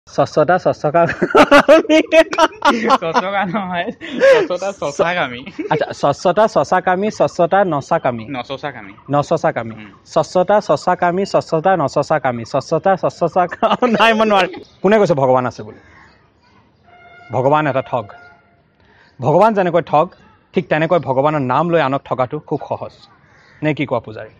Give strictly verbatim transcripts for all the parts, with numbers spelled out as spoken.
স্বচ্ছতা স্বচ্ছকা স্বচ্ছকা নহয় স্বচ্ছতা চচাকামী আচ্ছা স্বচ্ছতা চচাকামী স্বচ্ছতা নচাকামী নচচাকামী নচচাকামী স্বচ্ছতা চচাকামী স্বচ্ছতা নচচাকামী স্বচ্ছতা স্বচ্ছতা নাই মই নোৱাৰি কোনে কৈছে ভগৱান আছে বুলি ভগৱান এটা ঠগ ভগৱান যেনেকৈ ঠগ ঠিক তেনেকৈ ভগৱানৰ নাম লৈ আনক ঠগাটো খুব সহজ নে কি কোৱা পূজাৰী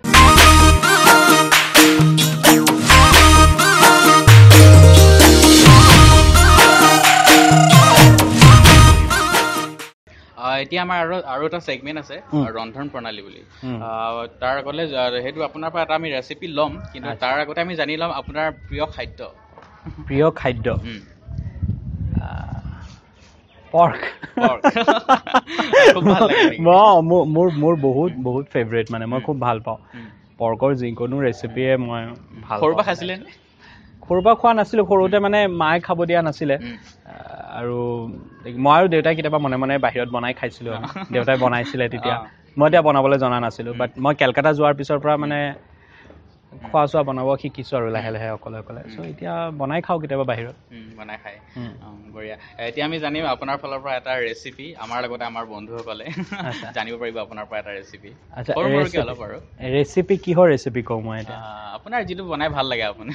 এতিয়া আমাৰ আৰু আৰু এটা সেগমেন্ট আছে ৰন্ধন প্ৰণালী বুলি তাৰ আগলে হেতু আপোনাৰ পৰা এটা আমি ৰেচিপি লম কিন্তু তাৰ আগতে আমি জানি লম আপোনাৰ প্ৰিয় খাদ্য প্ৰিয় খাদ্য পৰ্ক খুব ভাল লাগে মোৰ মোৰ বহুত বহুত ফেভৰেট মানে মই খুব ভাল পাওঁ পৰ্কৰ যিকোনো ৰেচিপিয়ে মই ভাল সৰুৰ পৰা খাইছিলে নে সৰুৰ পৰা খোৱা নাছিলোঁ সৰুতে মানে মায়ে খাব দিয়া নাছিলে আৰু মই আৰু দেউতাই কেতিয়াবা মনে মনে বাহিৰত বনাই খাইছিলোঁ দেউতাই বনাইছিলে তেতিয়া মই এতিয়া বনাবলৈ জনা নাছিলোঁ বাট মই কেলকাতা যোৱাৰ পিছৰ পৰা মানে খোৱা চোৱা বনাব শিকিছোঁ আৰু লাহে লাহে অকলে অকলে চ' এতিয়া বনাই খাওঁ কেতিয়াবা বাহিৰত বনাই খায় বঢ়িয়া এতিয়া আমি জানিম আপোনাৰ ফালৰ পৰা এটা ৰেচিপি আমাৰ লগতে আমাৰ বন্ধুসকলে জানিব পাৰিব আপোনাৰ পৰা এটা ৰেচিপি আচ্ছা অলপ আৰু ৰেচিপি কিহৰ ৰেচিপি কওঁ মই এতিয়া আপোনাৰ যিটো বনাই ভাল লাগে আপুনি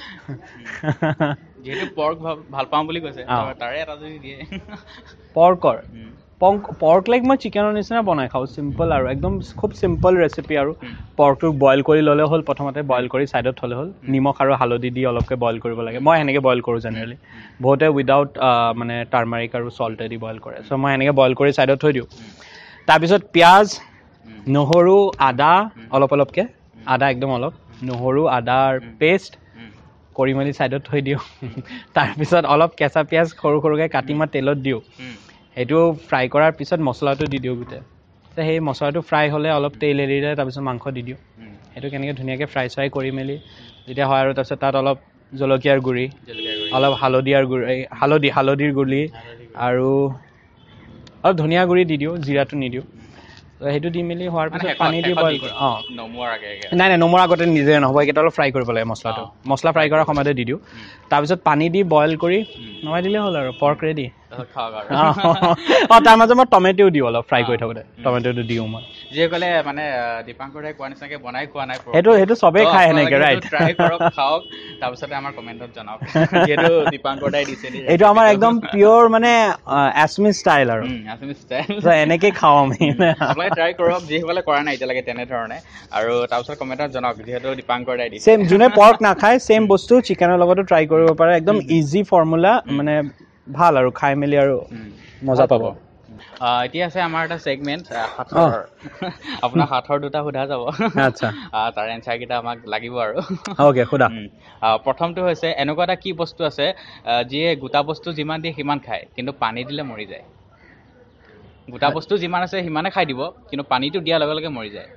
যিহেতু পৰ্ক ভাল পাওঁ বুলি কৈছে তাৰে এটা যদি দিয়ে পৰ্কৰ পৰ্ক লাইক মই চিকেনৰ নিচিনা বনাই খাওঁ চিম্পল আৰু একদম খুব চিম্পল ৰেচিপি আৰু পৰ্কটোক বইল কৰি ল'লে হ'ল প্ৰথমতে বইল কৰি ছাইডত থ'লে হ'ল নিমখ আৰু হালধি দি অলপকৈ বইল কৰিব লাগে মই সেনেকৈ বইল কৰোঁ জেনেৰেলি বহুতে উইদাউট মানে টাৰ্মাৰিক আৰু চল্টেদি বইল কৰে চ' মই সেনেকৈ বইল কৰি ছাইডত থৈ দিওঁ তাৰপিছত পিঁয়াজ নহৰু আদা অলপ অলপকৈ আদা একদম অলপ নহৰু আদাৰ পেষ্ট কৰি মেলি ছাইডত থৈ দিওঁ তাৰপিছত অলপ কেঁচা পিঁয়াজ সৰু সৰুকৈ কাটি মই তেলত দিওঁ সেইটো ফ্ৰাই কৰাৰ পিছত মছলাটো দি দিওঁ গোটেই সেই মছলাটো ফ্ৰাই হ'লে অলপ তেল এৰি দিয়ে তাৰপিছত মাংস দি দিওঁ সেইটো কেনেকৈ ধুনীয়াকৈ ফ্ৰাই চাই কৰি মেলি যেতিয়া হয় আৰু তাৰপিছত তাত অলপ জলকীয়াৰ গুড়ি অলপ হালধিয়াৰ গুড়ি হালধি হালধিৰ গুড়ি আৰু অলপ ধনিয়া গুড়ি দি দিওঁ জিৰাটো নিদিওঁ সেইটো দি মেলি হোৱাৰ পিছত পানী দি বইল কৰোঁ অঁ নাই নাই নমোৱাৰ আগতে নিজে নহ'ব এইকেইটা অলপ ফ্ৰাই কৰিব লাগে মছলাটো মছলা ফ্ৰাই কৰাৰ সময়তে দি দিওঁ তাৰপিছত পানী দি বইল কৰি নমাই দিলেই হ'ল আৰু পৰ্ক ৰেডি অঁ তাৰ মাজত মই টমেটো দিওঁ অলপ ফ্ৰাই কৰি থাকোঁতে টমেটোটো দিওঁ মই যিসকলে মানে দীপাংকৰ দাই কোৱা নিচিনাকৈ বনাই খোৱা নাই সেইটো সেইটো চবেই খায় সেনেকৈ ৰাইট ট্ৰাই কৰক খাওক তাৰপিছতে আমাৰ কমেণ্টত জনাওক যিহেতু দীপাংকৰ দাই দিছে এইটো আমাৰ একদম পিয়'ৰ মানে আছামিজ ষ্টাইল আৰু আছামিজ ষ্টাইল এনেকৈ খাওঁ আমি আপোনালোকে ট্ৰাই কৰক যিসকলে কৰা নাই এতিয়ালৈকে তেনেধৰণে আৰু তাৰপিছত কমেণ্টত জনাওক যিহেতু দীপাংকৰ দাই দিছে ছেম যোনে পৰ্ক নাখায় ছেম বস্তু চিকেনৰ লগতো ট্ৰাই কৰিব পাৰে একদম ইজি ফৰ্মুলা মানে ভাল আৰু খাই মেলি আৰু মজা পাব এতিয়া আছে আমাৰ এটা ছেগমেণ্ট হাতৰ আপোনাৰ হাতৰ দুটা সোধা যাব আচ্ছা তাৰ এনচাৰকেইটা আমাক লাগিব আৰু অ'কে সোধা প্ৰথমটো হৈছে এনেকুৱা এটা কি বস্তু আছে যিয়ে গোটা বস্তু যিমান দিয়ে সিমান খায় কিন্তু পানী দিলে মৰি যায় গোটা বস্তু যিমান আছে সিমানে খাই দিব কিন্তু পানীটো দিয়াৰ লগে লগে মৰি যায়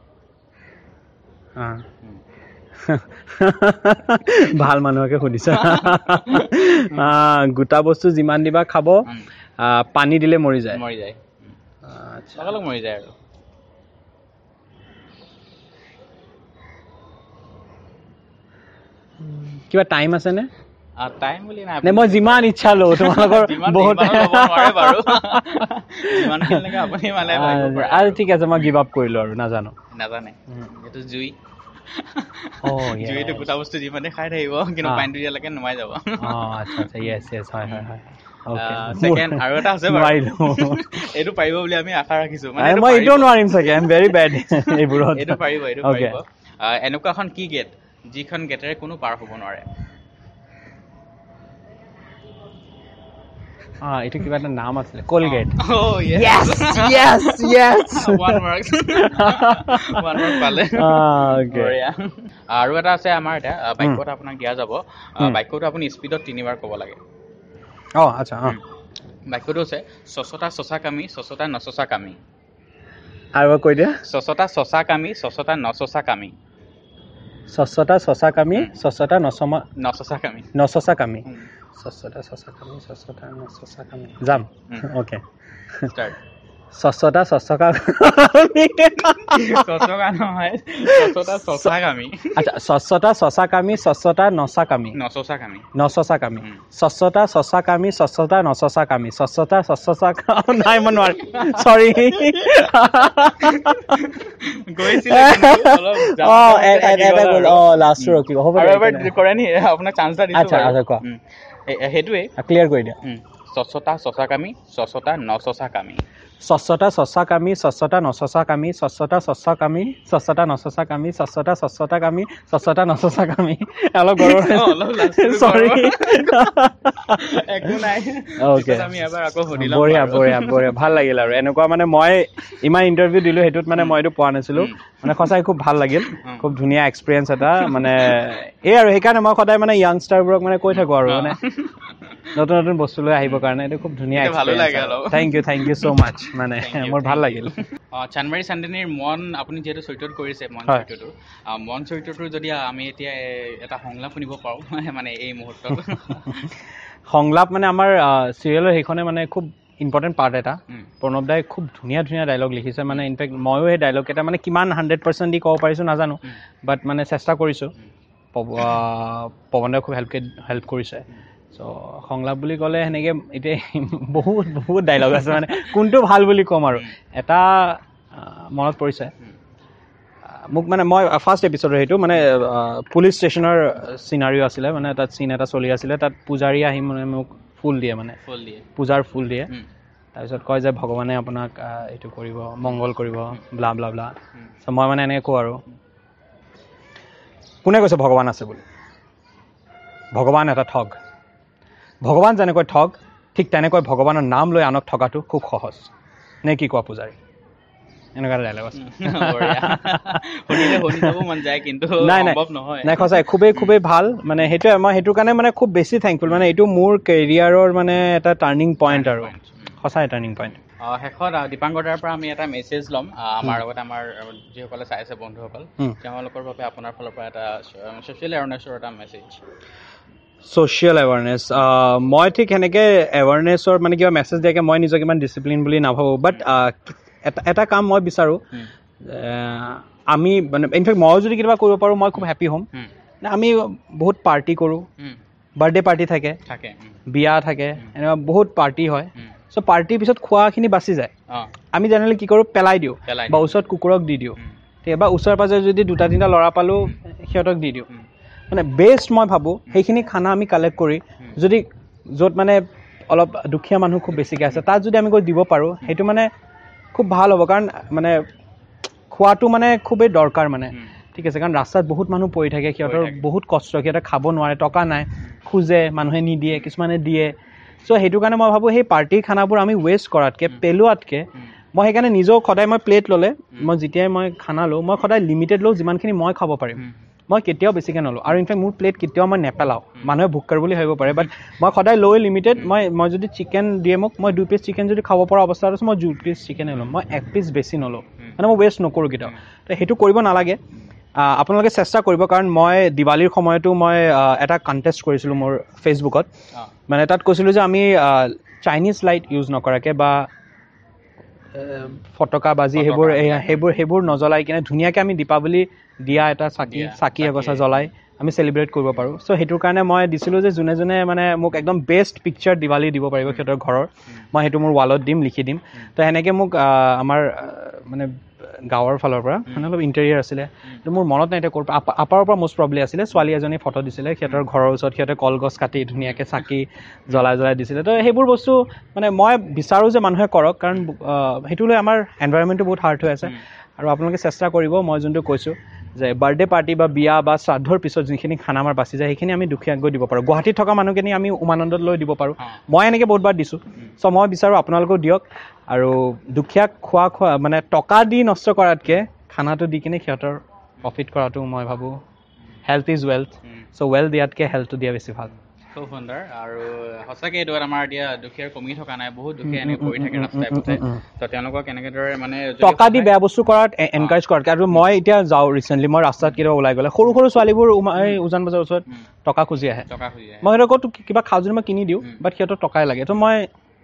ভাল মানুহকে সুধিছা গোটা বস্তু যিমান দিবা খাব পানী দিলে মৰি যায় মৰি যায় লগে লগে মৰি যায় আৰু কিবা টাইম আছেনে টাইম বুলি নাই নে মই যিমান ইচ্ছা লওঁ তোমালোকৰ বহুত আৰু ঠিক আছে মই গিভ আপ কৰিলোঁ আৰু নাজানো নাজানে এইটো জুই জুইটো গোটা বস্তু যিমানে খাই থাকিব কিন্তু পানীটো দিয়ালৈকে নমাই যাব আচ্ছা আচ্ছা য়েছ য়েছ হয় হয় হয় সেকেন্ড আৰু এটা আছে এইটো পাৰিব বুলি আমি আশা ৰাখিছোঁ মই এইটোও নোৱাৰিম চাগে আই এম ভেৰি বেড এইবোৰত এইটো পাৰিব এইটো পাৰিব এনেকুৱা এখন কি গেট যিখন গেটেৰে কোনো পাৰ হ'ব নোৱাৰে Ah, itu kiba eta naam asile Colgate. Oh yes. Yes, yes, yes. One mark. One mark pale. Ah, okay. আৰু এটা আছে আমাৰ এটা বাইকত আপোনাক দিয়া যাব বাইকটো আপুনি স্পিডত তিনিবাৰ ক'ব লাগে অ আচ্ছা হ্যাঁ বাইকটো আছে সচতা সচা কামি সচতা নচচা কামি আৰু কৈ দিয়া সচতা সচা কামি সচতা নচচা কামি সচতা সচা কামি সচতা নচমা নচচা কামি নচচা কামি সচতা সচা কামি সচতা নচচা কামি যাম ওকে স্টার্ট স্বচ্ছতা স্বচ্ছকা স্বচ্ছকা নহয় স্বচ্ছতা চচাকামী আচ্ছা স্বচ্ছতা চচাকামী স্বচ্ছতা নচাকামী নচচাকামী নচচাকামী স্বচ্ছতা চচাকামী স্বচ্ছতা নচচাকামী স্বচ্ছতা স্বচ্ছতা নাই মই নোৱাৰিম চৰি গৈছিলে অ এটা গ'ল অ লাষ্ট ৰকিব হ'ব কৰে নি আপোনাক চান্স এটা দিছো আচ্ছা আচ্ছা কোৱা সেইটোৱে ক্লিয়াৰ কৰি দিয়া স্বচ্ছতা চচাকামী স্বচ্ছতা নচচাকামী স্বচ্ছতা স্বচ্ছাকামী স্বচ্ছতা নচচাকামী স্বচ্ছতা স্বচ্ছাকামী স্বচ্ছতা নচচাকামী স্বচ্ছতা স্বচ্ছতাকামী স্বচ্ছতা নচচাকামী অলপ গৌৰৱ চৰি একো নাই অ'কে আমি এবাৰ আকৌ সুধিলাম বঢ়িয়া বঢ়িয়া বঢ়িয়া ভাল লাগিল আৰু এনেকুৱা মানে মই ইমান ইণ্টাৰভিউ দিলোঁ সেইটোত মানে মই এইটো পোৱা নাছিলোঁ মানে সঁচাই খুব ভাল লাগিল খুব ধুনীয়া এক্সপিৰিয়েঞ্চ এটা মানে এই আৰু সেইকাৰণে মই সদায় মানে য়াংষ্টাৰবোৰক মানে কৈ থাকোঁ আৰু মানে নতুন নতুন বস্তু লৈ আহিবৰ কাৰণে এইটো খুব ধুনীয়া thank you thank you so' much মানে মোৰ ভাল লাগিল চানমাৰী চানডেনীৰ মন আপুনি যিহেতু চৰিত্ৰত কৰিছে মন চৰিত্ৰটো মন চৰিত্ৰটো যদি আমি এতিয়া এটা সংলাপ শুনিব পাৰোঁ মানে এই মুহূৰ্তত সংলাপ মানে আমাৰ চিৰিয়েলৰ সেইখনে মানে খুব ইম্পৰ্টেণ্ট পাৰ্ট এটা প্ৰণৱ দাই খুব ধুনীয়া ধুনীয়া ডাইলগ লিখিছে মানে ইনফেক্ট ময়ো সেই ডাইলগ এটা মানে কিমান হাণ্ড্ৰেড পাৰ্চেণ্ট দি ক'ব পাৰিছোঁ নাজানো বাট মানে চেষ্টা কৰিছোঁ পৱন দাই খুব হেল্প হেল্প কৰিছে চ' সংলাপ বুলি ক'লে সেনেকৈ এতিয়া বহুত বহুত ডাইলগ আছে মানে কোনটো ভাল বুলি ক'ম আৰু এটা মনত পৰিছে মোক মানে মই ফাৰ্ষ্ট এপিছডৰ সেইটো মানে পুলিচ ষ্টেচনৰ চিনাৰিও আছিলে মানে তাত চিন এটা চলি আছিলে তাত পূজাৰী আহি মানে মোক ফুল দিয়ে মানে ফুল দিয়ে পূজাৰ ফুল দিয়ে তাৰপিছত কয় যে ভগৱানে আপোনাক এইটো কৰিব মংগল কৰিব ব্লা ব্লা ব্লা চ' মই মানে এনেকৈ কওঁ আৰু কোনে কৈছে ভগৱান আছে বুলি ভগৱান এটা ঠগ ভগৱান যেনেকৈ ঠগ ঠিক তেনেকৈ ভগৱানৰ নাম লৈ আনক ঠগাটো খুব সহজ নে কি কোৱা পূজাৰী এনেকুৱা এটা ডাইলগ আছে নাই নাই নাই সঁচাই খুবেই খুবেই ভাল মানে সেইটোৱে মই সেইটোৰ কাৰণে মানে খুব বেছি থেংকফুল মানে এইটো মোৰ কেৰিয়াৰৰ মানে এটা টাৰ্ণিং পইণ্ট আৰু সঁচাই টাৰ্ণিং পইণ্ট শেষত দীপাংকৰ দাৰ পৰা আমি এটা মেছেজ ল'ম আমাৰ লগত আমাৰ যিসকলে চাই আছে বন্ধুসকল তেওঁলোকৰ বাবে আপোনাৰ ফালৰ পৰা এটা ছ'চিয়েল এৱাৰনেছৰ এটা মেছেজ ছ'চিয়েল এৱাৰনেছ মই ঠিক সেনেকৈ এৱাৰনেছৰ মানে কিবা মেছেজ দিয়াকৈ মই নিজক ইমান ডিচিপ্লিন বুলি নাভাবোঁ বাট এটা এটা কাম মই বিচাৰোঁ আমি মানে ইনফেক্ট ময়ো যদি কেতিয়াবা কৰিব পাৰোঁ মই খুব হেপ্পী হ'ম আমি বহুত পাৰ্টি কৰোঁ বাৰ্থডে পাৰ্টি থাকে বিয়া থাকে এনেকুৱা বহুত পাৰ্টি হয় চ' পাৰ্টিৰ পিছত খোৱাখিনি বাচি যায় আমি জেনেৰেলি কি কৰোঁ পেলাই দিওঁ বা ওচৰত কুকুৰক দি দিওঁ ঠিক বা ওচৰে পাজৰে যদি দুটা তিনিটা ল'ৰা পালোঁ সিহঁতক দি দিওঁ মানে বেষ্ট মই ভাবোঁ সেইখিনি খানা আমি কালেক্ট কৰি যদি য'ত মানে অলপ দুখীয়া মানুহ খুব বেছিকৈ আছে তাত যদি আমি গৈ দিব পাৰোঁ সেইটো মানে খুব ভাল হ'ব কাৰণ মানে খোৱাটো মানে খুবেই দৰকাৰ মানে ঠিক আছে কাৰণ ৰাস্তাত বহুত মানুহ পৰি থাকে সিহঁতৰ বহুত কষ্ট সিহঁতে খাব নোৱাৰে টকা নাই খোজে মানুহে নিদিয়ে কিছুমানে দিয়ে চ' সেইটো কাৰণে মই ভাবোঁ সেই পাৰ্টিৰ খানাবোৰ আমি ৱেষ্ট কৰাতকৈ পেলোৱাতকৈ মই সেইকাৰণে নিজেও সদায় মই প্লেট ল'লে মই যেতিয়াই মই খানা লওঁ মই সদায় লিমিটেড লওঁ যিমানখিনি মই খাব পাৰিম মই কেতিয়াও বেছিকৈ নলওঁ আৰু ইনফেক্ট মোৰ প্লেট কেতিয়াও মই নেপেলাওঁ মানুহে ভোকাৰ বুলি ভাবিব পাৰে বাট মই সদায় লৈ লিমিটেড মই মই যদি চিকেন দিয়ে মোক মই দুই পিচ চিকেন যদি খাব পৰা অৱস্থাত আছোঁ মই দুই পিচ চিকেনে ল'ম মই এক পিচ বেছি নলওঁ মানে মই ৱেষ্ট নকৰোঁ কেতিয়াও তো সেইটো কৰিব নালাগে আপোনালোকে চেষ্টা কৰিব কাৰণ মই দিৱালীৰ সময়তো মই এটা কণ্টেষ্ট কৰিছিলোঁ মোৰ ফেচবুকত মানে তাত কৈছিলোঁ যে আমি চাইনিজ লাইট ইউজ নকৰাকৈ বা ফটকা বাজি সেইবোৰ সেইবোৰ সেইবোৰ নজ্বলাই কিনে ধুনীয়াকৈ আমি দীপাৱলী দিয়া এটা চাকি চাকি এগছা জ্বলাই আমি চেলিব্ৰেট কৰিব পাৰোঁ চ' সেইটোৰ কাৰণে মই দিছিলোঁ যে যোনে যোনে মানে মোক একদম বেষ্ট পিকচাৰ দিৱালী দিব পাৰিব সিহঁতৰ ঘৰৰ মই সেইটো মোৰ ৱালত দিম লিখি দিম তো সেনেকৈ মোক আমাৰ মানে গাঁৱৰ ফালৰ পৰা মানে অলপ ইণ্টেৰিয়াৰ আছিলে তো মোৰ মনত নাই এতিয়া ক'ৰ পৰা আপাৰৰ পৰা মষ্ট প্ৰব্লি আছিলে ছোৱালী এজনী ফটো দিছিলে সিহঁতৰ ঘৰৰ ওচৰত সিহঁতে কলগছ কাটি ধুনীয়াকৈ চাকি জ্বলাই জ্বলাই দিছিলে তো সেইবোৰ বস্তু মানে মই বিচাৰোঁ যে মানুহে কৰক কাৰণ সেইটো লৈ আমাৰ এনভাইৰনমেণ্টটো বহুত হাৰ্ড হৈ আছে আৰু আপোনালোকে চেষ্টা কৰিব মই যোনটো কৈছোঁ যে বাৰ্থডে পাৰ্টি বা বিয়া বা শ্ৰাদ্ধৰ পিছত যিখিনি খানা আমাৰ বাচি যায় সেইখিনি আমি দুখীয়াক গৈ দিব পাৰোঁ গুৱাহাটীত থকা মানুহখিনি আমি উমানন্দত লৈ দিব পাৰোঁ মই এনেকৈ বহুতবাৰ দিছোঁ চ' মই বিচাৰোঁ আপোনালোকেও দিয়ক আৰু দুখীয়াক খোৱা খোৱা মানে টকা দি নষ্ট কৰাতকৈ খানাটো দি কিনে সিহঁতৰ প্ৰফিট কৰাটো মই ভাবোঁ health is wealth so' wealth দিয়াতকৈ হেল্থটো দিয়া বেছি ভাল খুব সুন্দৰ আৰু সঁচাকৈ এইটো আমাৰ এতিয়া দুখীয়াৰ কমি থকা নাই বহুত দুখীয়া এনেকৈ পৰি থাকে ৰাস্তাই পথে তো তেওঁলোকক এনেকেদৰে মানে টকা দি বেয়া বস্তু কৰাত এনকাৰেজ কৰাতকৈ আৰু মই এতিয়া যাওঁ ৰিচেণ্টলি মই ৰাস্তাত কেতিয়াবা ওলাই গ'লে সৰু সৰু ছোৱালীবোৰ এই উজান বজাৰৰ ওচৰত টকা খুজি আহে টকা খুজি আহে মই সিহঁতক কিবা খাওঁ যদি মই কিনি দিওঁ বাট সিহঁতক টকাই লাগে তো মই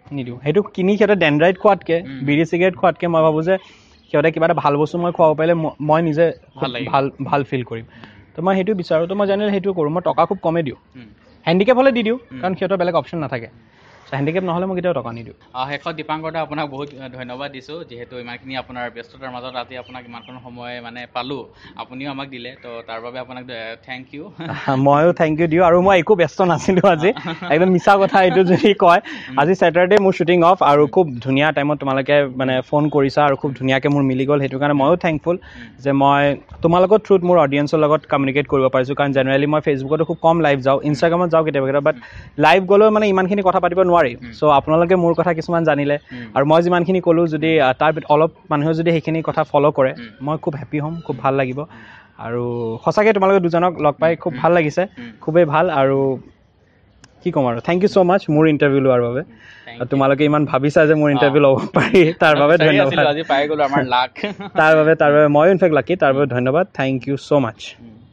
নিদিওঁ সেইটো কিনি সিহঁতে ডেণ্ড্ৰাইট খোৱাতকৈ বিড়ি চিগাৰেট খোৱাতকৈ মই ভাবোঁ যে সিহঁতে কিবা এটা ভাল বস্তু মই খুৱাব পাৰিলে মই নিজে ভাল ভাল ফিল কৰিম তো মই সেইটো বিচাৰোঁ তো মই জানিলে সেইটো কৰোঁ মই টকা খুব কমেই দিওঁ হেণ্ডিকেপ হ'লে দি দিওঁ কাৰণ সিহঁতৰ বেলেগ অপশ্যন নাথাকে হেণ্ডিকেপ নহ'লে মই কেতিয়াও টকা নিদিওঁ শেষত দীপাংকৰ দা আপোনাক বহুত ধন্যবাদ দিছোঁ যিহেতু ইমানখিনি আপোনাৰ ব্যস্ততাৰ মাজত আজি আপোনাক ইমানখন সময় মানে পালোঁ আপুনিও আমাক দিলে তো তাৰ বাবে আপোনাক থেংক ইউ ময়ো থেংক ইউ দিওঁ আৰু মই একো ব্যস্ত নাছিলোঁ আজি একদম মিছা কথা এইটো যদি কয় আজি ছেটাৰডে মোৰ শ্বুটিং অফ আৰু খুব ধুনীয়া টাইমত তোমালোকে মানে ফোন কৰিছা আৰু খুব ধুনীয়াকৈ মোৰ মিলি গ'ল সেইটো কাৰণে ময়ো থেংকফুল যে মই তোমালোকৰ থ্ৰুত মোৰ অডিয়েঞ্চৰ লগত কমিউনিকেট কৰিব পাৰিছোঁ কাৰণ জেনেৰেলি মই ফেচবুকতো খুব কম লাইভ যাওঁ ইনষ্টাগ্ৰামত যাওঁ কেতিয়াবা কেতিয়াবা বাট লাইভ গ'লেও মানে ইমানখিনি কথা পাতিব নোৱাৰি চ' আপোনালোকে মোৰ কথা কিছুমান জানিলে আৰু মই যিমানখিনি ক'লোঁ যদি তাৰ অলপ মানুহে যদি সেইখিনি কথা ফ'ল' কৰে মই খুব হেপ্পী হ'ম খুব ভাল লাগিব আৰু সঁচাকৈ তোমালোকে দুজনক লগ পাই খুব ভাল লাগিছে খুবেই ভাল আৰু কি ক'ম আৰু থেংক ইউ ছ' মাছ মোৰ ইণ্টাৰভিউ লোৱাৰ বাবে তোমালোকে ইমান ভাবিছা যে মোৰ ইণ্টাৰভিউ ল'ব পাৰি তাৰ বাবে ধন্যবাদ আজি পাই গ'লো আমাৰ লাক তাৰ বাবে তাৰ বাবে ময়ো ইনফেক্ট লাকি তাৰ বাবে ধন্যবাদ থেংক ইউ ছ' মাছ